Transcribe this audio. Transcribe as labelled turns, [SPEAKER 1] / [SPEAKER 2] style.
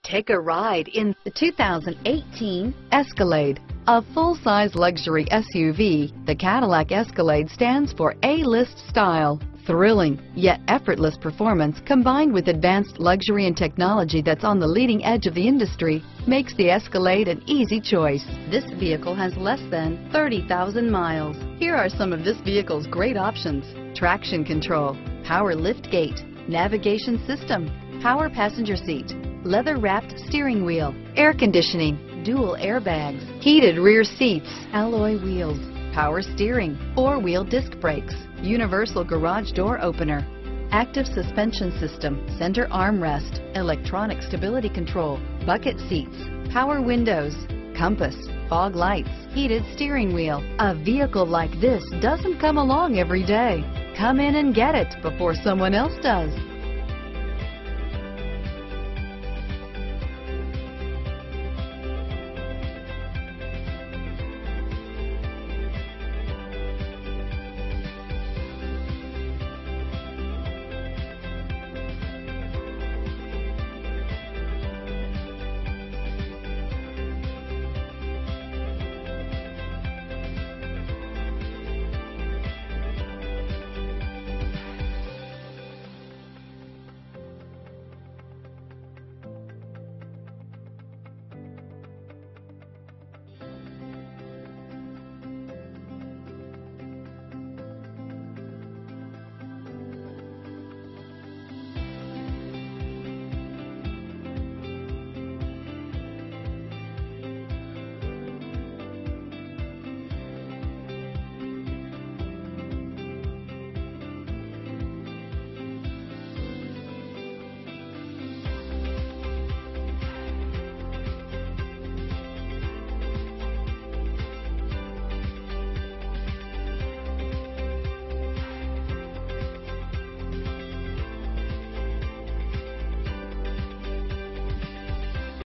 [SPEAKER 1] Take a ride in the 2018 Escalade. A full-size luxury SUV, the Cadillac Escalade stands for A-list style. Thrilling, yet effortless performance combined with advanced luxury and technology that's on the leading edge of the industry makes the Escalade an easy choice. This vehicle has less than 30,000 miles. Here are some of this vehicle's great options: traction control, power liftgate, navigation system, power passenger seat, leather-wrapped steering wheel, air conditioning, dual airbags, heated rear seats, alloy wheels, power steering, four-wheel disc brakes, universal garage door opener, active suspension system, center armrest, electronic stability control, bucket seats, power windows, compass, fog lights, heated steering wheel. A vehicle like this doesn't come along every day. Come in and get it before someone else does.